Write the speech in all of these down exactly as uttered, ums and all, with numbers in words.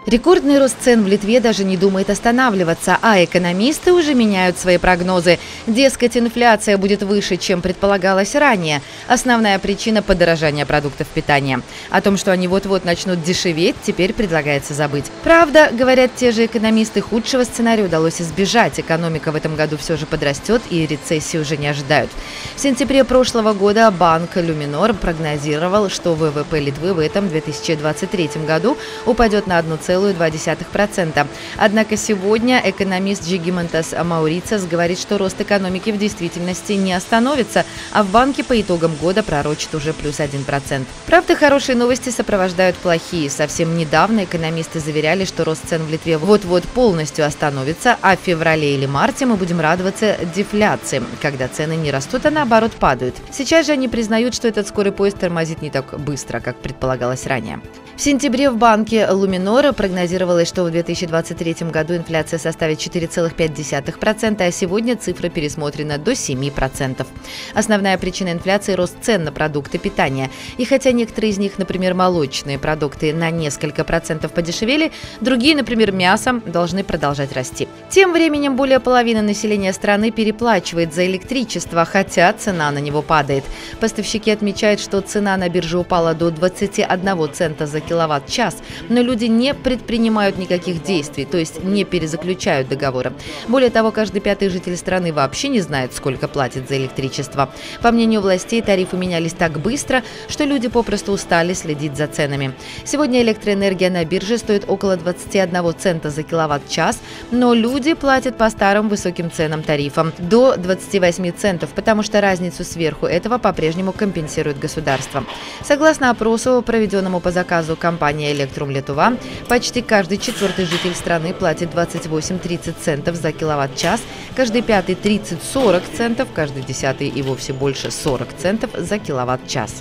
Рекордный рост цен в Литве даже не думает останавливаться, а экономисты уже меняют свои прогнозы. Дескать, инфляция будет выше, чем предполагалось ранее. Основная причина – подорожания продуктов питания. О том, что они вот-вот начнут дешеветь, теперь предлагается забыть. Правда, говорят те же экономисты, худшего сценария удалось избежать. Экономика в этом году все же подрастет, и рецессии уже не ожидают. В сентябре прошлого года банк Luminor прогнозировал, что ВВП Литвы в этом две тысячи двадцать третьем году упадет на одну целую две десятых процента. Однако сегодня экономист Жигимантас Маурицас говорит, что рост экономики в действительности не остановится, а в банке по итогам года пророчит уже плюс один процент. Правда, хорошие новости сопровождают плохие. Совсем недавно экономисты заверяли, что рост цен в Литве вот-вот полностью остановится, а в феврале или марте мы будем радоваться дефляции, когда цены не растут, а наоборот падают. Сейчас же они признают, что этот скорый поезд тормозит не так быстро, как предполагалось ранее. В сентябре в банке Luminor прогнозировалось, что в две тысячи двадцать третьем году инфляция составит четыре целых пять десятых процента, а сегодня цифра пересмотрена до семи процентов. Основная причина инфляции – рост цен на продукты питания. И хотя некоторые из них, например, молочные продукты, на несколько процентов подешевели, другие, например, мясо, должны продолжать расти. Тем временем более половины населения страны переплачивает за электричество, хотя цена на него падает. Поставщики отмечают, что цена на бирже упала до двадцати одного цента за киловатт-час, но люди не предпринимают никаких действий, то есть не перезаключают договора. Более того, каждый пятый житель страны вообще не знает, сколько платит за электричество. По мнению властей, тарифы менялись так быстро, что люди попросту устали следить за ценами. Сегодня электроэнергия на бирже стоит около двадцати одного цента за киловатт-час, но люди платят по старым высоким ценам тарифам до двадцати восьми центов, потому что разницу сверху этого по-прежнему компенсирует государство. Согласно опросу, проведенному по заказу компании Electrum Lietuva, почти каждый четвертый житель страны платит двадцать восемь — тридцать центов за киловатт-час, каждый пятый – тридцать — сорок центов, каждый десятый и вовсе больше сорок центов за киловатт-час.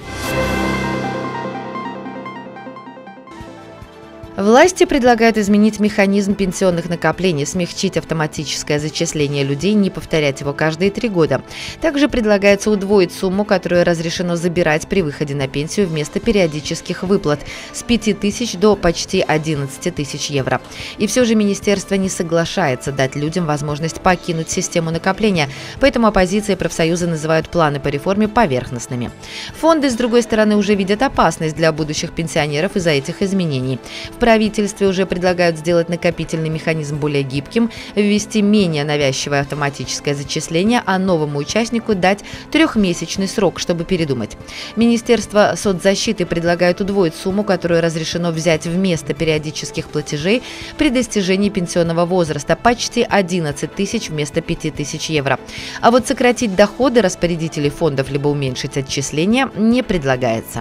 Власти предлагают изменить механизм пенсионных накоплений, смягчить автоматическое зачисление людей, не повторять его каждые три года. Также предлагается удвоить сумму, которую разрешено забирать при выходе на пенсию вместо периодических выплат с пяти тысяч до почти одиннадцати тысяч евро. И все же министерство не соглашается дать людям возможность покинуть систему накопления, поэтому оппозиция и профсоюзы называют планы по реформе поверхностными. Фонды, с другой стороны, уже видят опасность для будущих пенсионеров из-за этих изменений. В правительстве уже предлагают сделать накопительный механизм более гибким, ввести менее навязчивое автоматическое зачисление, а новому участнику дать трехмесячный срок, чтобы передумать. Министерство соцзащиты предлагает удвоить сумму, которую разрешено взять вместо периодических платежей при достижении пенсионного возраста, почти одиннадцать тысяч вместо пяти тысяч евро. А вот сократить доходы распорядителей фондов либо уменьшить отчисления не предлагается.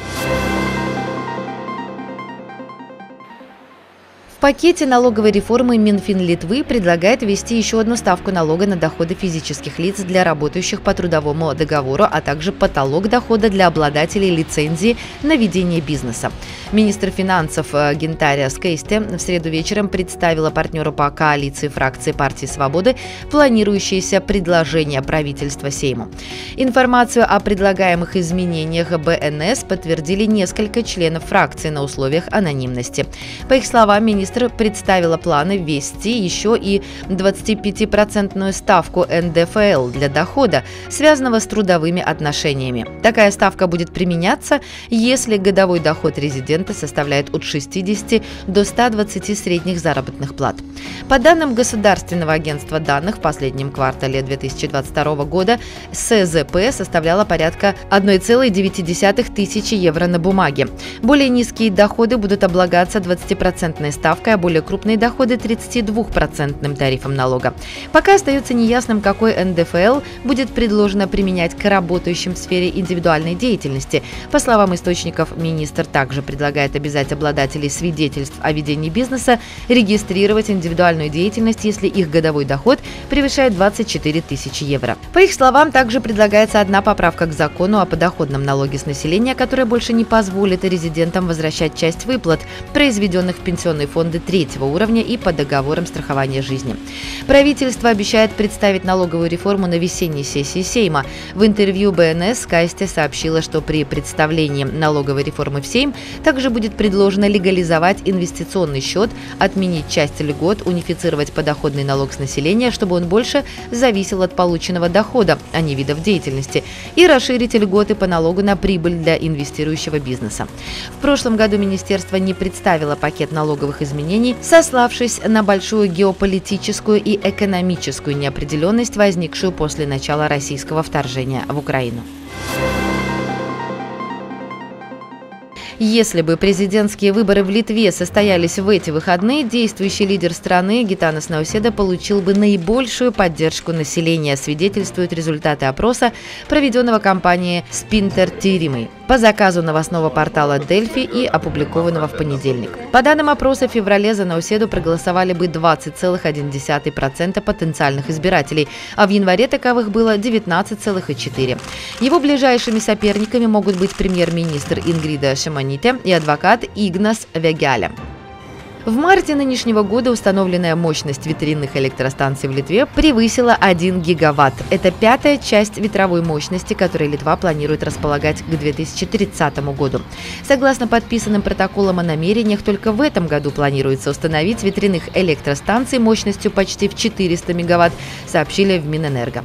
В пакете налоговой реформы Минфин Литвы предлагает ввести еще одну ставку налога на доходы физических лиц для работающих по трудовому договору, а также потолок дохода для обладателей лицензии на ведение бизнеса. Министр финансов Гинтария Скейсте в среду вечером представила партнеру по коалиции фракции партии «Свободы» планирующееся предложение правительства Сейму. Информацию о предлагаемых изменениях БНС подтвердили несколько членов фракции на условиях анонимности. По их словам, министр представила планы ввести еще и двадцатипятипроцентную ставку эн дэ эф эл для дохода, связанного с трудовыми отношениями. Такая ставка будет применяться, если годовой доход резидента составляет от шестидесяти до ста двадцати средних заработных плат. По данным Государственного агентства данных, в последнем квартале две тысячи двадцать второго года эс зэ пэ составляла порядка одной целой девяти десятых тысячи евро на бумаге. Более низкие доходы будут облагаться двадцатипроцентной ставкой, а более крупные доходы – тридцатидвухпроцентным тарифом налога. Пока остается неясным, какой эн дэ эф эл будет предложено применять к работающим в сфере индивидуальной деятельности. По словам источников, министр также предлагает обязать обладателей свидетельств о ведении бизнеса регистрировать индивидуальную деятельность, если их годовой доход превышает двадцать четыре тысячи евро. По их словам, также предлагается одна поправка к закону о подоходном налоге с населения, которая больше не позволит резидентам возвращать часть выплат, произведенных в пенсионный фонд фонды третьего уровня и по договорам страхования жизни. Правительство обещает представить налоговую реформу на весенней сессии Сейма. В интервью бэ эн эс Кастя сообщила, что при представлении налоговой реформы в Сейм также будет предложено легализовать инвестиционный счет, отменить часть льгот, унифицировать подоходный налог с населения, чтобы он больше зависел от полученного дохода, а не видов деятельности, и расширить льготы по налогу на прибыль для инвестирующего бизнеса. В прошлом году министерство не представило пакет налоговых изменений, сославшись на большую геополитическую и экономическую неопределенность, возникшую после начала российского вторжения в Украину. Если бы президентские выборы в Литве состоялись в эти выходные, действующий лидер страны Гитанас Науседа получил бы наибольшую поддержку населения, свидетельствуют результаты опроса, проведенного компанией Spinter Tyrimai по заказу новостного портала Дельфи и опубликованного в понедельник. По данным опроса, в феврале за Науседу проголосовали бы двадцать целых одна десятая процента потенциальных избирателей, а в январе таковых было девятнадцать целых четыре десятых процента. Его ближайшими соперниками могут быть премьер-министр Ингрида Шимоняте и адвокат Игнас Вегяля. В марте нынешнего года установленная мощность ветряных электростанций в Литве превысила один гигаватт. Это пятая часть ветровой мощности, которой Литва планирует располагать к две тысячи тридцатому году. Согласно подписанным протоколам о намерениях, только в этом году планируется установить ветряных электростанций мощностью почти в четыреста мегаватт, сообщили в Минэнерго.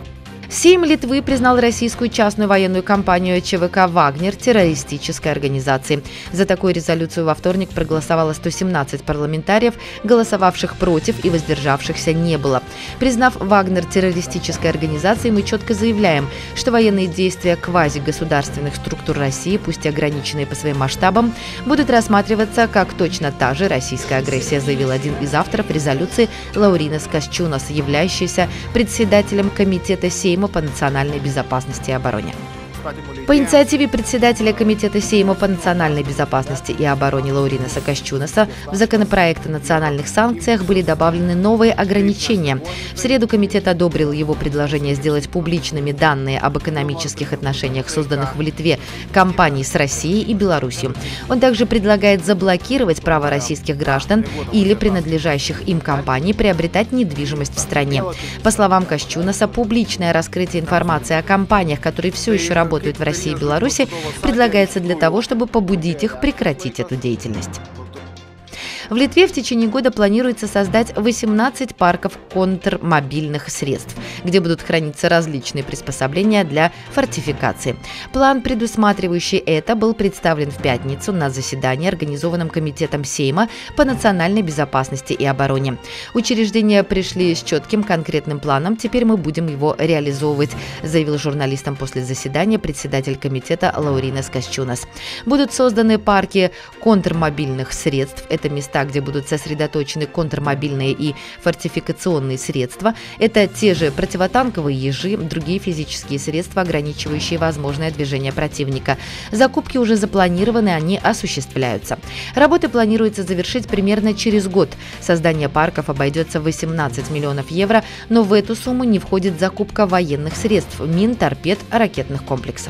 Сейм Литвы признал российскую частную военную компанию че вэ ка «Вагнер» террористической организацией. За такую резолюцию во вторник проголосовало сто семнадцать парламентариев, голосовавших против и воздержавшихся не было. Признав «Вагнер» террористической организацией, мы четко заявляем, что военные действия квазигосударственных структур России, пусть и ограниченные по своим масштабам, будут рассматриваться как точно та же российская агрессия, заявил один из авторов резолюции Лауринас Касчунас, являющийся председателем комитета Сейма по национальной безопасности и обороне. По инициативе председателя Комитета Сейма по национальной безопасности и обороне Лауринаса Касчунаса в законопроект о национальных санкциях были добавлены новые ограничения. В среду комитет одобрил его предложение сделать публичными данные об экономических отношениях, созданных в Литве компаний с Россией и Беларусью. Он также предлагает заблокировать право российских граждан или принадлежащих им компаний приобретать недвижимость в стране. По словам Касчунаса, публичное раскрытие информации о компаниях, которые все еще работают в России и Беларуси, предлагается для того, чтобы побудить их прекратить эту деятельность. В Литве в течение года планируется создать восемнадцать парков контрмобильных средств, где будут храниться различные приспособления для фортификации. План, предусматривающий это, был представлен в пятницу на заседании, организованном Комитетом Сейма по национальной безопасности и обороне. Учреждения пришли с четким конкретным планом, теперь мы будем его реализовывать, заявил журналистам после заседания председатель комитета Лауринас Касчунас. Будут созданы парки контрмобильных средств, это места, где будут сосредоточены контрмобильные и фортификационные средства. Это те же противотанковые ежи, другие физические средства, ограничивающие возможное движение противника. Закупки уже запланированы, они осуществляются. Работы планируется завершить примерно через год. Создание парков обойдется в восемнадцать миллионов евро, но в эту сумму не входит закупка военных средств, мин, торпед, ракетных комплексов.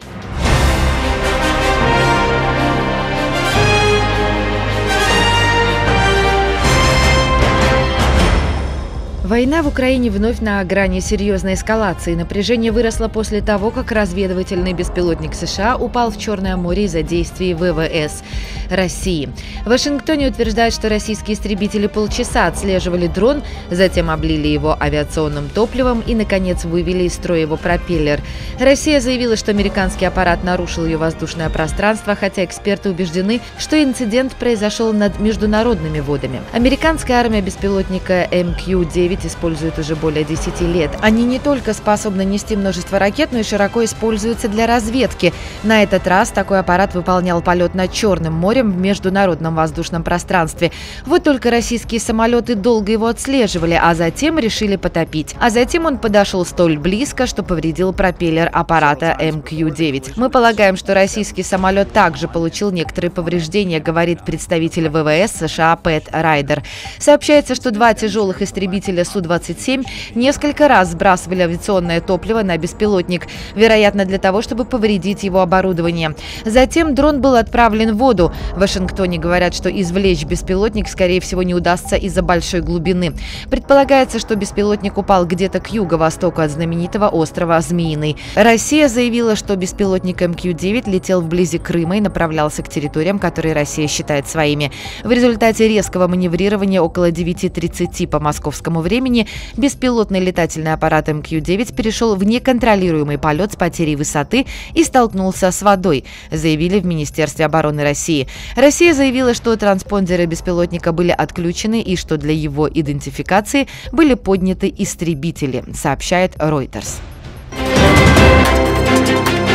Война в Украине вновь на грани серьезной эскалации. Напряжение выросло после того, как разведывательный беспилотник США упал в Черное море из-за действий вэ вэ эс России. В Вашингтоне утверждают, что российские истребители полчаса отслеживали дрон, затем облили его авиационным топливом и, наконец, вывели из строя его пропеллер. Россия заявила, что американский аппарат нарушил ее воздушное пространство, хотя эксперты убеждены, что инцидент произошел над международными водами. Американская армия беспилотника эм кью девять используют уже более десяти лет. Они не только способны нести множество ракет, но и широко используются для разведки. На этот раз такой аппарат выполнял полет над Черным морем в международном воздушном пространстве. Вот только российские самолеты долго его отслеживали, а затем решили потопить. А затем он подошел столь близко, что повредил пропеллер аппарата эм кью девять. Мы полагаем, что российский самолет также получил некоторые повреждения, говорит представитель вэ вэ эс США Пэт Райдер. Сообщается, что два тяжелых истребителя Су двадцать семь несколько раз сбрасывали авиационное топливо на беспилотник, вероятно, для того, чтобы повредить его оборудование. Затем дрон был отправлен в воду. В Вашингтоне говорят, что извлечь беспилотник, скорее всего, не удастся из-за большой глубины. Предполагается, что беспилотник упал где-то к юго-востоку от знаменитого острова Змеиный. Россия заявила, что беспилотник Эм Кью девять летел вблизи Крыма и направлялся к территориям, которые Россия считает своими. В результате резкого маневрирования около девяти тридцати по московскому времени беспилотный летательный аппарат Эм Кью девять перешел в неконтролируемый полет с потерей высоты и столкнулся с водой, заявили в Министерстве обороны России. Россия заявила, что транспондеры беспилотника были отключены и что для его идентификации были подняты истребители, сообщает Reuters.